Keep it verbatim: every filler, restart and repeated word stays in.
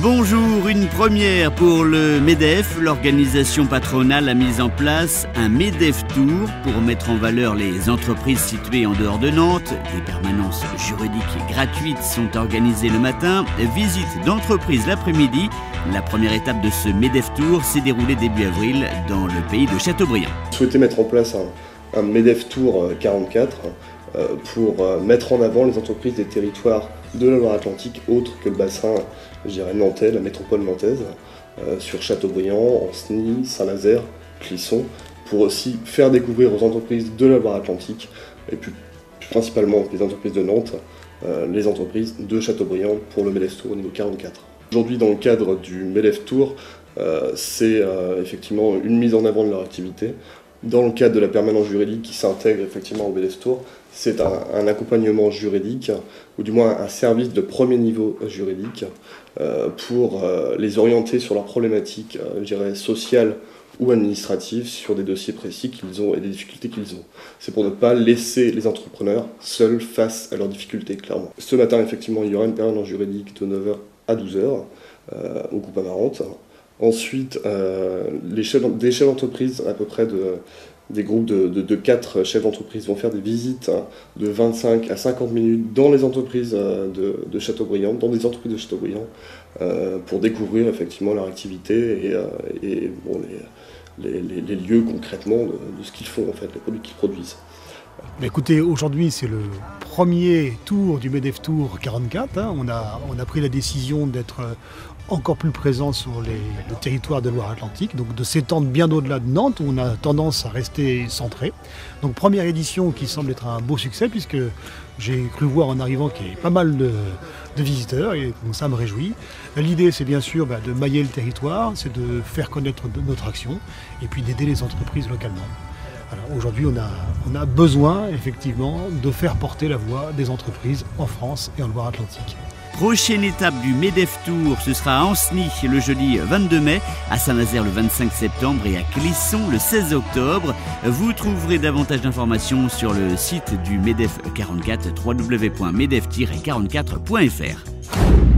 Bonjour, une première pour le MEDEF. L'organisation patronale a mis en place un MEDEF Tour pour mettre en valeur les entreprises situées en dehors de Nantes. Des permanences juridiques gratuites sont organisées le matin, visite d'entreprise l'après-midi. La première étape de ce MEDEF Tour s'est déroulée début avril dans le pays de Châteaubriand. Je souhaitais mettre en place un, un MEDEF Tour quarante-quatre euh, pour euh, mettre en avant les entreprises des territoires de la Loire-Atlantique autres que le bassin, je dirais, nantais, la métropole nantaise, euh, sur Châteaubriand, Ancenis, Saint-Nazaire, Clisson, pour aussi faire découvrir aux entreprises de la Loire-Atlantique, et puis plus principalement les entreprises de Nantes, euh, les entreprises de Châteaubriand pour le MEDEF Tour niveau quarante-quatre. Aujourd'hui, dans le cadre du MEDEF Tour, euh, c'est euh, effectivement une mise en avant de leur activité. Dans le cadre de la permanence juridique qui s'intègre effectivement au MEDEF Tour, c'est un, un accompagnement juridique, ou du moins un service de premier niveau juridique, euh, pour euh, les orienter sur leurs problématiques, euh, je dirais, sociales ou administratives, sur des dossiers précis qu'ils ont et des difficultés qu'ils ont. C'est pour ne pas laisser les entrepreneurs seuls face à leurs difficultés, clairement. Ce matin, effectivement, il y aura une permanence juridique de neuf heures à douze heures euh, au groupe Amarante. Ensuite, euh, les chefs, des chefs d'entreprise, à peu près de, des groupes de, de, de quatre chefs d'entreprise, vont faire des visites hein, de vingt-cinq à cinquante minutes dans les entreprises euh, de, de Châteaubriand, dans des entreprises de Châteaubriand, euh, pour découvrir effectivement leur activité et, euh, et bon, les, les, les, les lieux concrètement de, de ce qu'ils font, en fait, les produits qu'ils produisent. Écoutez, aujourd'hui c'est le premier tour du MEDEF Tour quarante-quatre. Hein. On, a, on a pris la décision d'être encore plus présent sur les, le territoire de Loire-Atlantique, donc de s'étendre bien au-delà de Nantes où on a tendance à rester centré. Donc première édition qui semble être un beau succès puisque j'ai cru voir en arrivant qu'il y avait pas mal de, de visiteurs et donc ça me réjouit. L'idée c'est bien sûr bah, de mailler le territoire, c'est de faire connaître notre action et puis d'aider les entreprises localement. Aujourd'hui, on a, on a besoin, effectivement, de faire porter la voix des entreprises en France et en Loire-Atlantique. Prochaine étape du MEDEF Tour, ce sera à Ancenis le jeudi vingt-deux mai, à Saint-Nazaire le vingt-cinq septembre et à Clisson le seize octobre. Vous trouverez davantage d'informations sur le site du MEDEF quarante-quatre, w w w point medef tiret quarante-quatre point f r.